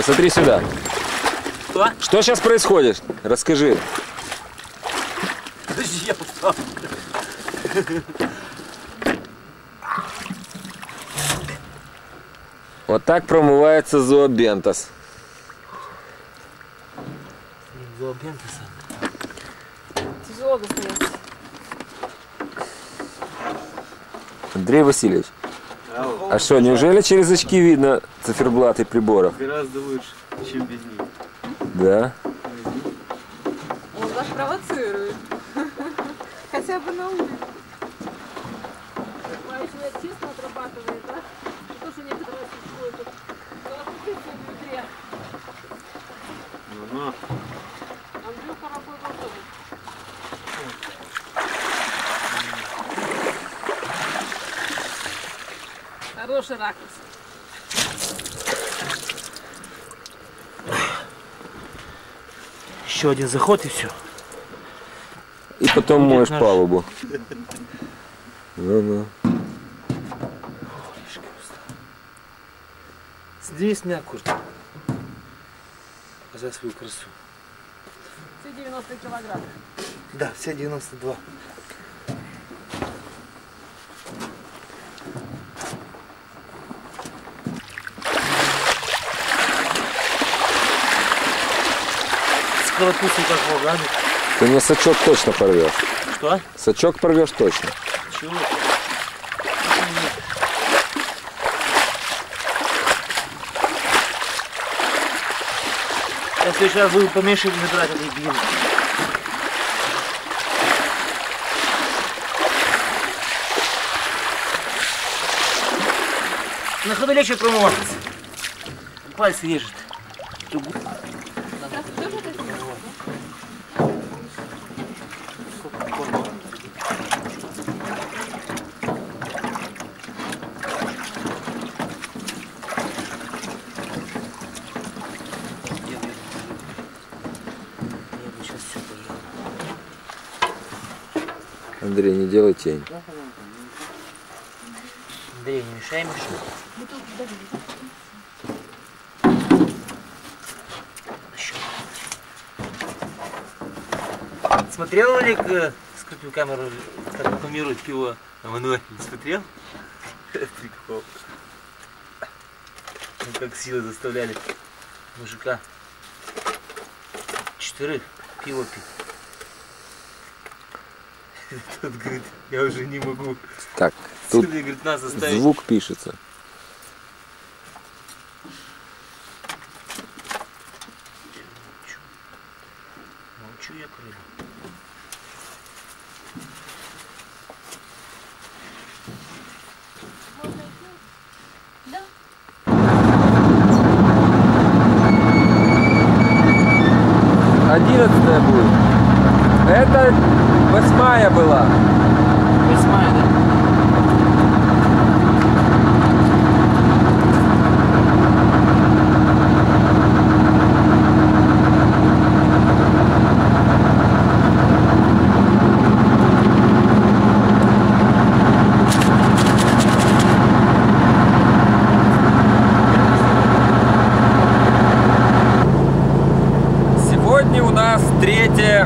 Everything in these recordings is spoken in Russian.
Посмотри сюда. Что? Что сейчас происходит? Расскажи. Подожди, я устал. Вот так промывается зообентос. Зообентоса. Тяжело достается. Андрей Васильевич, а что, неужели через очки видно циферблаты приборов? Гораздо лучше, чем без них. Да. Он вас провоцирует. Хотя бы на улице. Человек честно отрабатывает, да? То, что некоторые существуют. Внутри. Ну. Андрюха работал тоже. Хороший ракурс. Еще один заход и все. И потом моешь палубу. Ну-ну. Здесь меня куртка. Показать свою красу. Все 90 килограмм. Да, все 92. Скоропустный как волгами. Ты мне сачок точно порвешь. Что? Сачок порвешь точно. Чего? Я в следующий раз буду поменьше набирать этой глины. На ходу легче промываться. Пальцы режет. Андрей, не делай тень. Андрей, не мешай, Миша. Смотрел, Олег, скрытую камеру, как рекламирует пиво Эммануэль? Не смотрел? Прикол. Ну, как силы заставляли мужика 4 пиво пить. Тот говорит, я уже не могу. Так, тут Говорит, нас заставить. звук пишется. Молчу я, коллега. Да. 11-я будет. Это 8-я была. 8-я, да? Сегодня у нас 3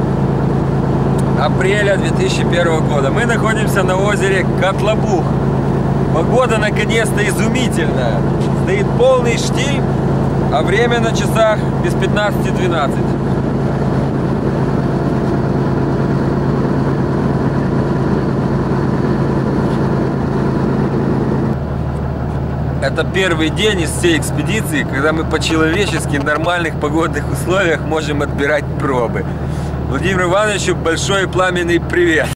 апреля 2001 года. Мы находимся на озере Котлабух. Погода наконец-то изумительная. Стоит полный штиль, а время на часах без 15:12. Это первый день из всей экспедиции, когда мы по-человечески в нормальных погодных условиях можем отбирать пробы. Владимиру Ивановичу большой пламенный привет!